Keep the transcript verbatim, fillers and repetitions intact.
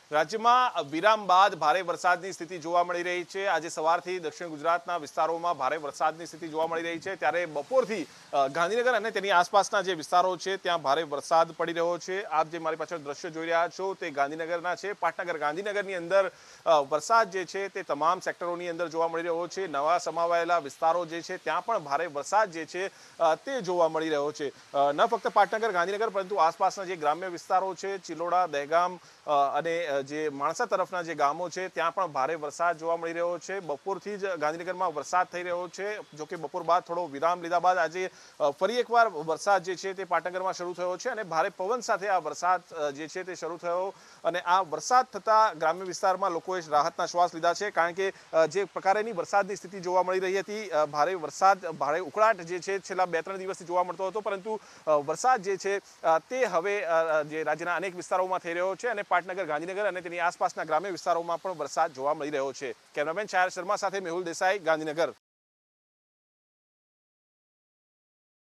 રાજ્યમાં વિરામ બાદ ભારે વરસાદની સ્થિતિ જોવા મળી રહી છે। આજે સવારથી દક્ષિણ ગુજરાતના વિસ્તારોમાં ભારે વરસાદની સ્થિતિ જોવા મળી રહી છે, ત્યારે બપોરથી ગાંધીનગર અને તેની આસપાસના જે વિસ્તારો છે ત્યાં ભારે વરસાદ પડી રહ્યો છે। આપ જે મારી પાછળ દ્રશ્ય જોઈ રહ્યા છો તે ગાંધીનગરના છે। પાટનગર ગાંધીનગરની અંદર વરસાદ જે છે તે તમામ સેક્ટરોની અંદર જોવા મળી રહ્યો છે। નવા સમાવાયેલા વિસ્તારો જે છે ત્યાં પણ ભારે વરસાદ જે છે તે જોવા મળી રહ્યો છે। ન ફક્ત પાટનગર ગાંધીનગર પરંતુ આસપાસના જે ગ્રામ્ય વિસ્તારો છે, ચિલોડા, દહેગામ અને જે માણસા તરફના જે ગામો છે ત્યાં પણ ભારે વરસાદ જોવા મળી રહ્યો છે। બપોરથી જ ગાંધીનગરમાં વરસાદ થઈ રહ્યો છે, જો કે બપોર બાદ થોડો વિરામ લીધા બાદ આજે ફરી એકવાર વરસાદ જે છે તે પાટનગરમાં શરૂ થયો છે અને ભારે પવન સાથે આ વરસાદ જે છે તે શરૂ થયો અને આ વરસાદ થતા ગ્રામ્ય વિસ્તારમાં લોકોએ રાહતના શ્વાસ લીધા છે, કારણ કે જે પ્રકારેની વરસાદની સ્થિતિ જોવા મળી રહી હતી, ભારે વરસાદ, ભારે ઉકળાટ જે છે છેલ્લા બે ત્રણ દિવસથી જોવા મળતો હતો, પરંતુ વરસાદ જે છે તે હવે જે રાજ્યના અનેક વિસ્તારોમાં થઈ રહ્યો છે અને પાટનગર ગાંધીનગર અને તેની આસપાસના ગ્રામ્ય વિસ્તારોમાં પણ વરસાદ જોવા મળી રહ્યો છે। કેમેરામેન છાયા શર્મા સાથે મેહુલ દેસાઈ, ગાંધીનગર।